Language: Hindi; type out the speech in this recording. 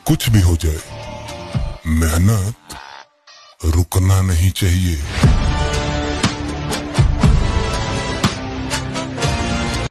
कुछ भी हो जाए, मेहनत रुकना नहीं चाहिए।